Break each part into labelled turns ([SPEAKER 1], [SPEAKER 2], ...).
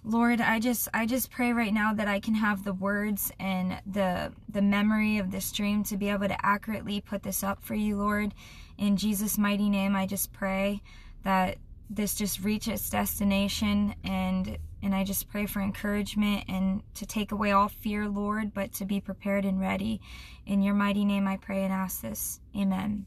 [SPEAKER 1] Lord, I just pray right now that I can have the words and the memory of this dream to be able to accurately put this up for you, Lord. In Jesus' mighty name, I just pray that this just reach its destination, and I just pray for encouragement and to take away all fear, Lord, but to be prepared and ready. In your mighty name, I pray and ask this. Amen.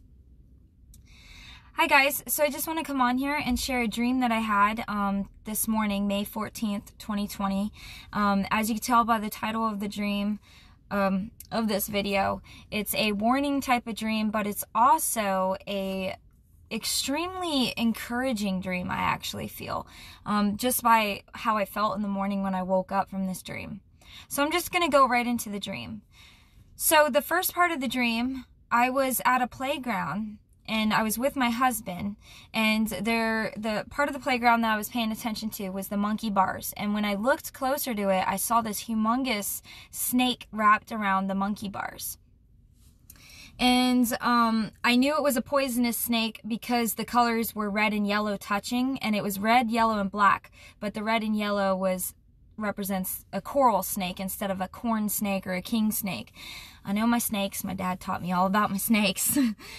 [SPEAKER 1] Hi guys, so I just want to come on here and share a dream that I had this morning, May 14th, 2020. As you can tell by the title of the dream of this video, it's a warning type of dream, but it's also a extremely encouraging dream, I actually feel, just by how I felt in the morning when I woke up from this dream. So I'm just going to go right into the dream. So the first part of the dream, I was at a playground and I was with my husband, and the part of the playground that I was paying attention to was the monkey bars. And when I looked closer to it, I saw this humongous snake wrapped around the monkey bars. And I knew it was a poisonous snake because the colors were red and yellow touching, and it was red, yellow, and black. But the red and yellow represents a coral snake instead of a corn snake or a king snake. I know my snakes. My dad taught me all about my snakes.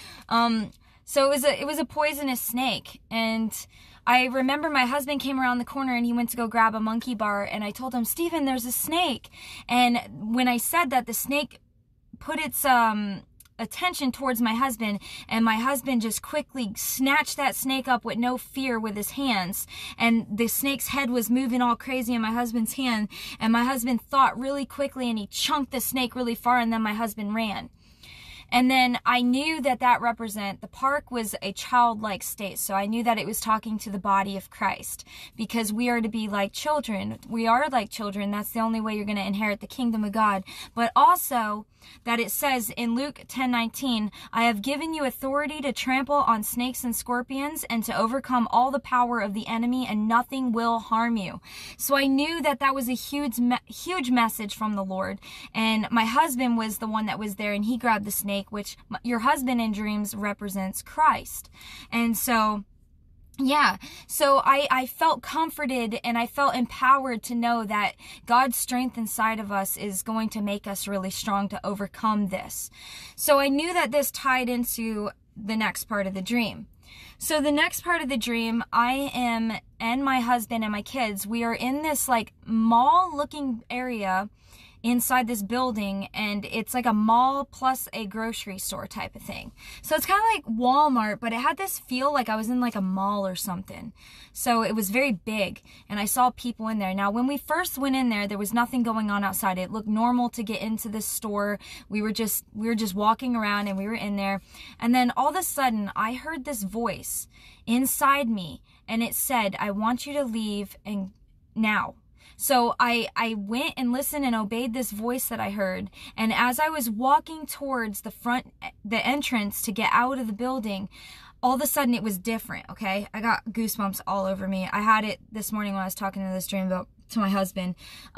[SPEAKER 1] So it was a poisonous snake, and I remember my husband came around the corner and he went to go grab a monkey bar, and I told him, "Steven, there's a snake." And when I said that, the snake put its attention towards my husband, and my husband just quickly snatched that snake up with no fear with his hands, and the snake's head was moving all crazy in my husband's hand, and my husband thought really quickly and he chunked the snake really far, and then my husband ran. And then I knew that the park was a childlike state. So I knew that it was talking to the body of Christ, because we are to be like children. We are like children. That's the only way you're going to inherit the kingdom of God. But also that it says in Luke 10:19, "I have given you authority to trample on snakes and scorpions and to overcome all the power of the enemy, and nothing will harm you." So I knew that that was a huge message from the Lord. And my husband was the one that was there, and he grabbed the snake, which your husband in dreams represents Christ. And so yeah, so I felt comforted and I felt empowered to know that God's strength inside of us is going to make us really strong to overcome this. So I knew that this tied into the next part of the dream. So the next part of the dream, and my husband and my kids, we are in this like mall looking area inside this building, and it's like a mall plus a grocery store type of thing. So it's kind of like Walmart, but it had this feel like I was in like a mall or something. So it was very big, and I saw people in there. Now, when we first went in there was nothing going on outside. It looked normal to get into this store. We were just walking around, and we were in there. And then all of a sudden, I heard this voice inside me, and it said, "I want you to leave and now." So I went and listened and obeyed this voice that I heard. And as I was walking towards the entrance to get out of the building, all of a sudden it was different, okay? I got goosebumps all over me. I had it this morning when I was talking to this dream to my husband.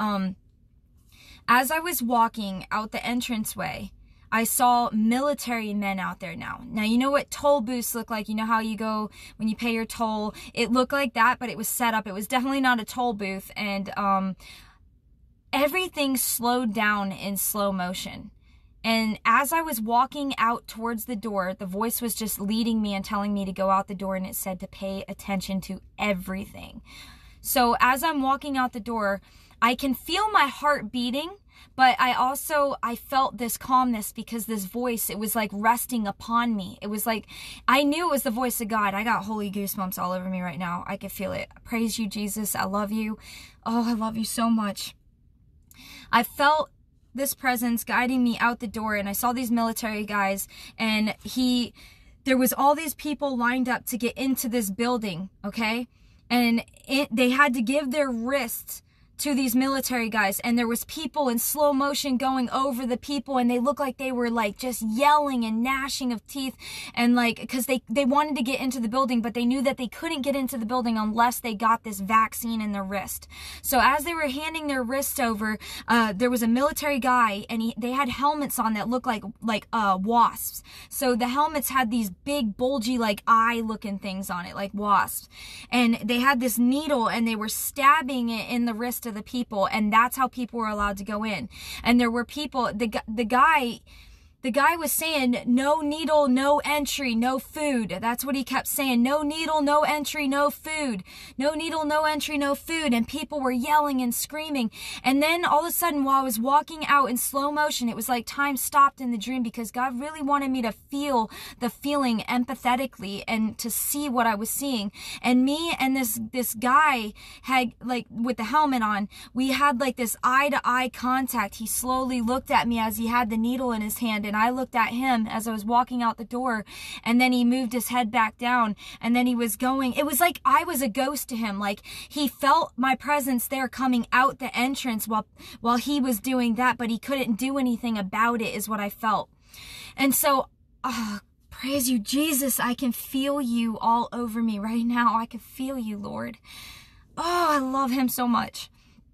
[SPEAKER 1] As I was walking out the entranceway, I saw military men out there now. Now, you know what toll booths look like? You know how you go when you pay your toll? It looked like that, but it was set up. It was definitely not a toll booth. And everything slowed down in slow motion. And as I was walking out towards the door, the voice was just leading me and telling me to go out the door, and it said to pay attention to everything. So as I'm walking out the door, I can feel my heart beating, but I felt this calmness because this voice, it was like resting upon me. It was like, I knew it was the voice of God. I got holy goosebumps all over me right now. I could feel it. Praise you, Jesus. I love you. Oh, I love you so much. I felt this presence guiding me out the door, and I saw these military guys, and there was all these people lined up to get into this building, okay? And they had to give their wrists to these military guys, and there was people in slow motion going over the people, and they looked like they were like just yelling and gnashing of teeth, and like, because they wanted to get into the building, but they knew that they couldn't get into the building unless they got this vaccine in their wrist. So as they were handing their wrists over, there was a military guy, and they had helmets on that looked like wasps. So the helmets had these big bulgy like eye looking things on it, like wasps, and they had this needle, and they were stabbing it in the wrist of the people, and that's how people were allowed to go in. And there were people, the guy was saying, no needle, no entry, no food. That's what he kept saying. No needle, no entry, no food. No needle, no entry, no food. And people were yelling and screaming. And then all of a sudden, while I was walking out in slow motion, it was like time stopped in the dream, because God really wanted me to feel the feeling empathetically and to see what I was seeing. And me and this guy had, like, with the helmet on, we had like this eye-to-eye contact. He slowly looked at me as he had the needle in his hand, and I looked at him as I was walking out the door, and then he moved his head back down, and then he was going. It was like I was a ghost to him. Like, he felt my presence there coming out the entrance while he was doing that, but he couldn't do anything about it, is what I felt. And so, praise you, Jesus. I can feel you all over me right now. I can feel you, Lord. Oh, I love him so much.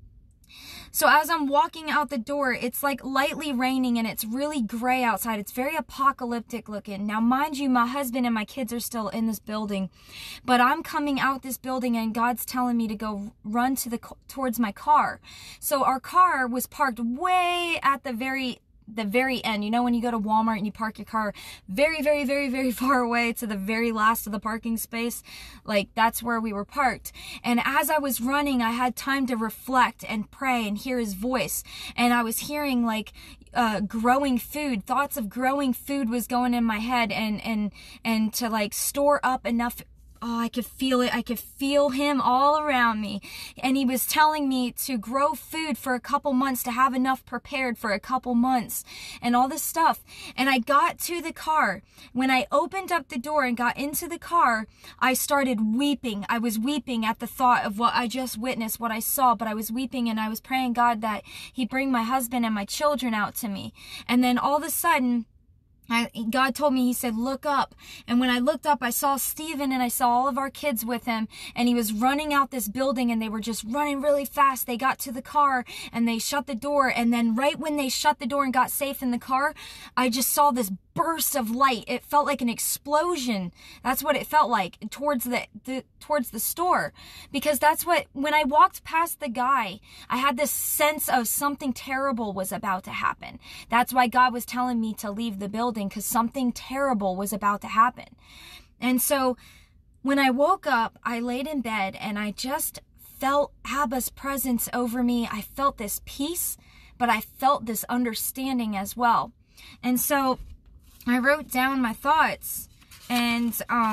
[SPEAKER 1] So as I'm walking out the door, it's like lightly raining, and it's really gray outside. It's very apocalyptic looking. Now, mind you, my husband and my kids are still in this building, but I'm coming out this building, and God's telling me to go run towards my car. So our car was parked way at the very end. You know, when you go to Walmart and you park your car very, very, very, very far away to the very last of the parking space, like, that's where we were parked. And as I was running, I had time to reflect and pray and hear his voice. And I was hearing like growing food, thoughts of growing food was going in my head, and to like store up enough. Oh, I could feel it. I could feel him all around me. And he was telling me to grow food for a couple months, to have enough prepared for a couple months, and all this stuff. And I got to the car. When I opened up the door and got into the car, I started weeping. I was weeping at the thought of what I just witnessed, what I saw, but I was weeping, and I was praying God that he'd bring my husband and my children out to me. And then all of a sudden, God told me, he said, look up. And when I looked up, I saw Stephen, and I saw all of our kids with him, and he was running out this building, and they were just running really fast. They got to the car, and they shut the door. And then right when they shut the door and got safe in the car, I just saw this burst of light. It felt like an explosion. That's what it felt like towards the store, because that's what, when I walked past the guy, I had this sense of something terrible was about to happen. That's why God was telling me to leave the building, because something terrible was about to happen. And so when I woke up, I laid in bed, and I just felt Abba's presence over me. I felt this peace, but I felt this understanding as well. And so I wrote down my thoughts, and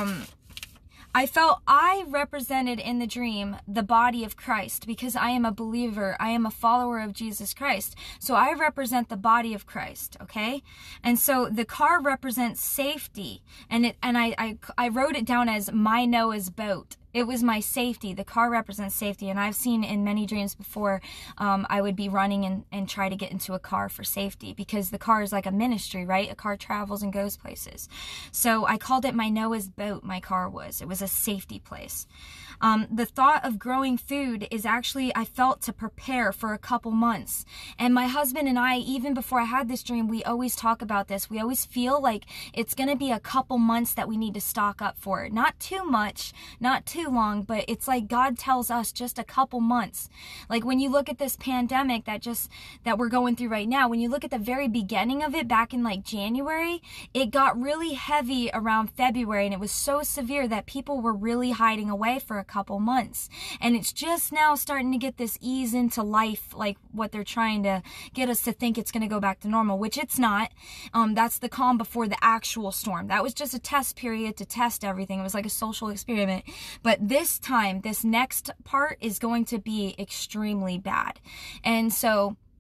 [SPEAKER 1] I felt I represented in the dream the body of Christ, because I am a believer. I am a follower of Jesus Christ. So I represent the body of Christ, okay? And so the car represents safety, and I wrote it down as my Noah's boat. It was my safety. The car represents safety. And I've seen in many dreams before, I would be running and try to get into a car for safety, because the car is like a ministry, right? A car travels and goes places. So I called it my Noah's boat. My car was. It was a safety place. The thought of growing food is actually, I felt, to prepare for a couple months. And my husband and I, even before I had this dream, we always talk about this. We always feel like it's going to be a couple months that we need to stock up for. Not too much, not too long, but it's like God tells us just a couple months. Like when you look at this pandemic that we're going through right now, when you look at the very beginning of it back in like January, it got really heavy around February, and it was so severe that people were really hiding away for a couple months. And it's just now starting to get this ease into life, like what they're trying to get us to think it's going to go back to normal, which it's not. That's the calm before the actual storm. That was just a test period to test everything. It was like a social experiment. But this time, this next part is going to be extremely bad. And so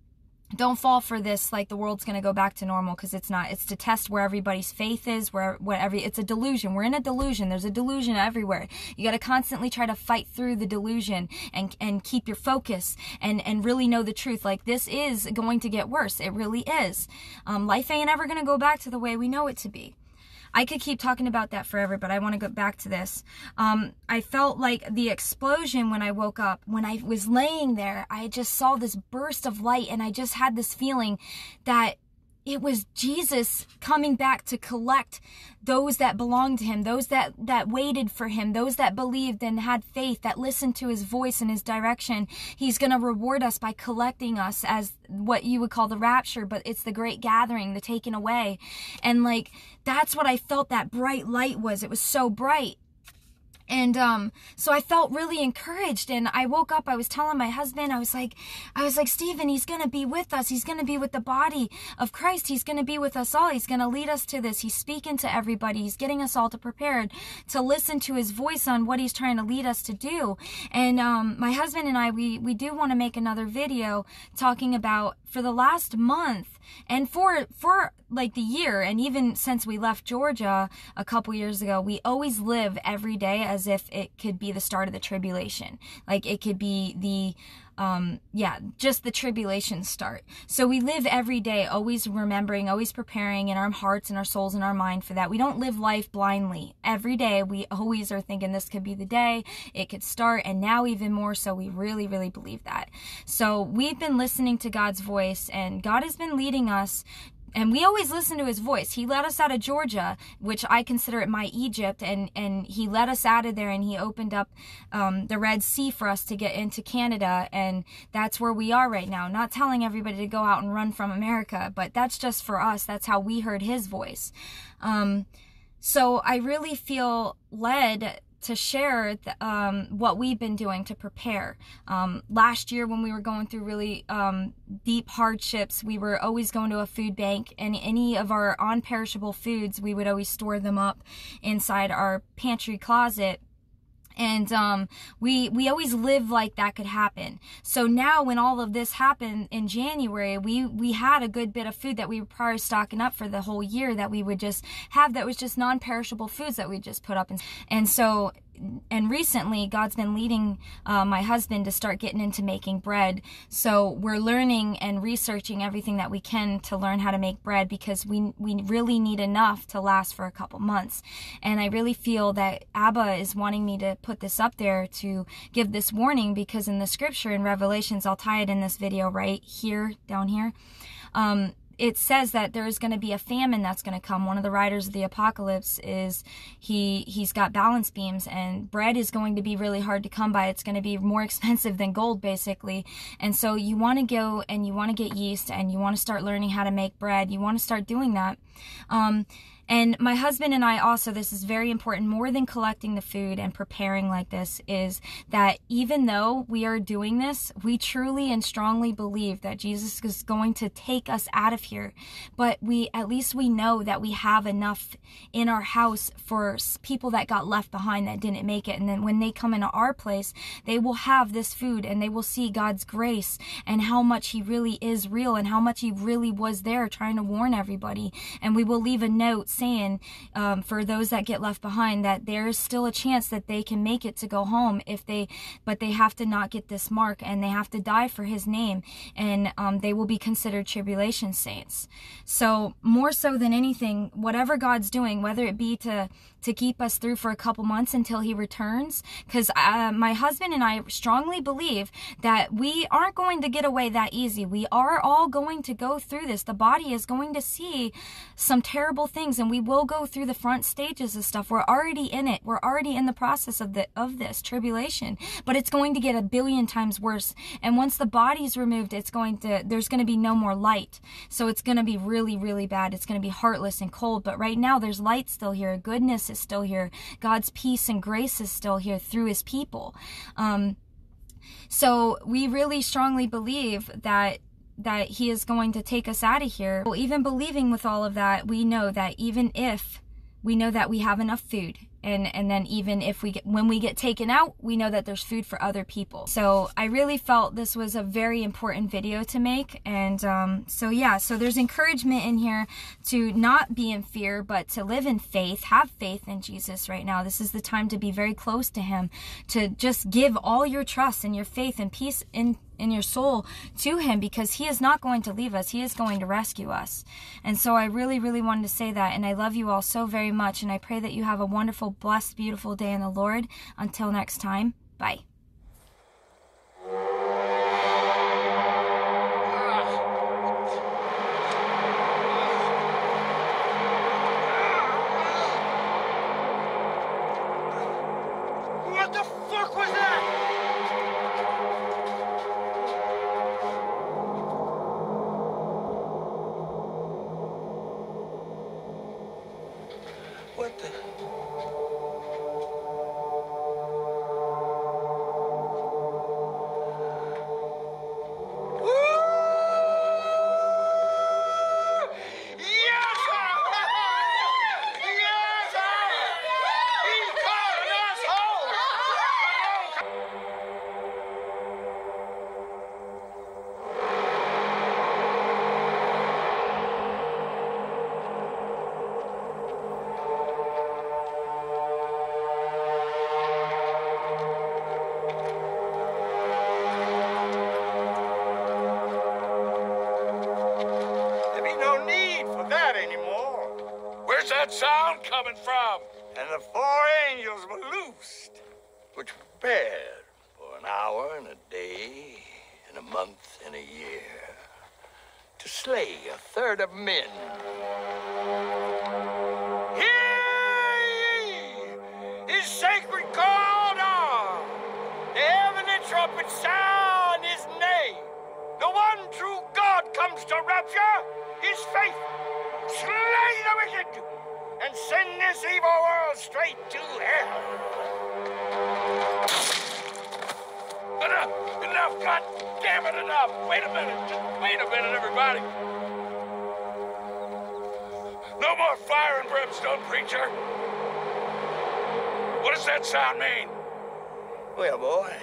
[SPEAKER 1] don't fall for this, like the world's going to go back to normal, because it's not. It's to test where everybody's faith is, it's a delusion. We're in a delusion. There's a delusion everywhere. You got to constantly try to fight through the delusion and keep your focus and really know the truth. Like, this is going to get worse. It really is. Life ain't ever going to go back to the way we know it to be. I could keep talking about that forever, but I want to go back to this. I felt like the explosion when I woke up. When I was laying there, I just saw this burst of light, and I just had this feeling that it was Jesus coming back to collect those that belonged to him, those that waited for him, those that believed and had faith, that listened to his voice and his direction. He's going to reward us by collecting us as what you would call the rapture, but it's the great gathering, the taking away. And like, that's what I felt that bright light was. It was so bright. And so I felt really encouraged, and I woke up, I was telling my husband, I was like, Stephen, he's going to be with us. He's going to be with the body of Christ. He's going to be with us all. He's going to lead us to this. He's speaking to everybody. He's getting us all prepared to listen to his voice on what he's trying to lead us to do. And my husband and I, we do want to make another video talking about, for the last month and for like the year, and even since we left Georgia a couple years ago, we always live every day as if it could be the start of the tribulation. Like, it could be the just the tribulation start. So we live every day always remembering, always preparing in our hearts and our souls and our mind for that. We don't live life blindly. Every day we always are thinking this could be the day it could start, and now even more so, we really, really believe that. So we've been listening to God's voice, and God has been leading us. And we always listen to his voice. He led us out of Georgia, which I consider it my Egypt, and he led us out of there, and he opened up the Red Sea for us to get into Canada, and that's where we are right now. Not telling everybody to go out and run from America, but that's just for us. That's how we heard his voice. So I really feel led to share what we've been doing to prepare. Last year, when we were going through really deep hardships, we were always going to a food bank, and any of our non-perishable foods, we would always store them up inside our pantry closet. And we always lived like that could happen. So now, when all of this happened in January, we had a good bit of food that we were prior stocking up for the whole year, that we would just have, that was just non-perishable foods that we just put up. And so, and recently, God's been leading my husband to start getting into making bread. So we're learning and researching everything that we can to learn how to make bread, because we really need enough to last for a couple months. And I really feel that Abba is wanting me to put this up there to give this warning, because in the scripture in Revelations, I'll tie it in this video right here, down here, it says that there is going to be a famine that's going to come. One of the riders of the apocalypse is, he's got balance beams, and bread is going to be really hard to come by. It's going to be more expensive than gold, basically. And so you want to go and you want to get yeast, and you want to start learning how to make bread. You want to start doing that. And my husband and I also, this is very important, more than collecting the food and preparing like this, is that even though we are doing this, we truly and strongly believe that Jesus is going to take us out of here. But at least we know that we have enough in our house for people that got left behind, that didn't make it. And then when they come into our place, they will have this food, and they will see God's grace and how much he really is real, and how much he really was there trying to warn everybody. And we will leave a note saying, for those that get left behind, that there is still a chance that they can make it to go home but they have to not get this mark, and they have to die for his name, and they will be considered tribulation saints. So more so than anything, whatever God's doing, whether it be to keep us through for a couple months until he returns, because my husband and I strongly believe that we aren't going to get away that easy. We are all going to go through this. The body is going to see some terrible things, and we will go through the front stages of stuff. We're already in it. We're already in the process of this tribulation, but it's going to get 1 billion times worse. And once the body's removed, there's going to be no more light. So it's going to be really, really bad. It's going to be heartless and cold. But right now, there's light still here. Goodness is still here. God's peace and grace is still here through his people. So we really strongly believe that he is going to take us out of here. Well, even believing with all of that, we know that even if we know that we have enough food. And then even if when we get taken out, we know that there's food for other people. So I really felt this was a very important video to make. And so yeah, so there's encouragement in here to not be in fear, but to live in faith, have faith in Jesus right now. This is the time to be very close to him, to just give all your trust and your faith and peace in your soul to him, because he is not going to leave us. He is going to rescue us. And so I really, really wanted to say that. And I love you all so very much. And I pray that you have a wonderful, blessed, beautiful day in the Lord. Until next time, bye.
[SPEAKER 2] What the fuck was that? What the?
[SPEAKER 3] Where's that sound coming from?
[SPEAKER 2] And the 4 angels were loosed, which prepared for an hour and a day and a month and a year to slay 1/3 of men. Hear ye his sacred call to arm. The heavenly trumpet sound his name. The one true God comes to rapture his faith. Slay the wicked and send this evil world straight to hell.
[SPEAKER 3] Enough, God damn it, enough. Wait a minute, just wait a minute, everybody. No more fire and brimstone, preacher. What does that sound mean?
[SPEAKER 2] Well, boy,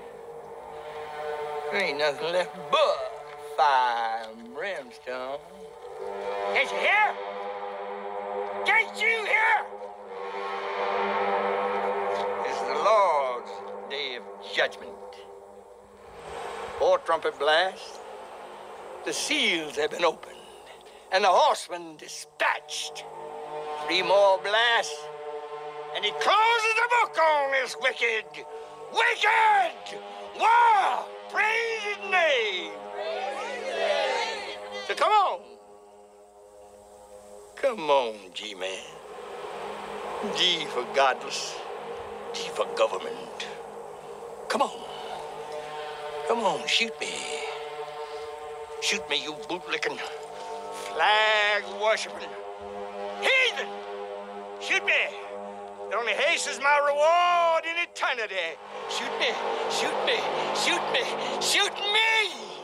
[SPEAKER 2] there ain't nothing left but fire and brimstone. Can't you hear? Can't you hear? This is the Lord's day of judgment. 4 trumpet blasts, the seals have been opened, and the horsemen dispatched. 3 more blasts, and he closes the book on this wicked world. Praise his name. So come on. Come on, G-Man. G for godless, G for government. Come on. Come on, shoot me. Shoot me, you bootlicking, flag-worshipping heathen. Shoot me. It only hastens my reward in eternity. Shoot me, shoot me, shoot me, shoot me!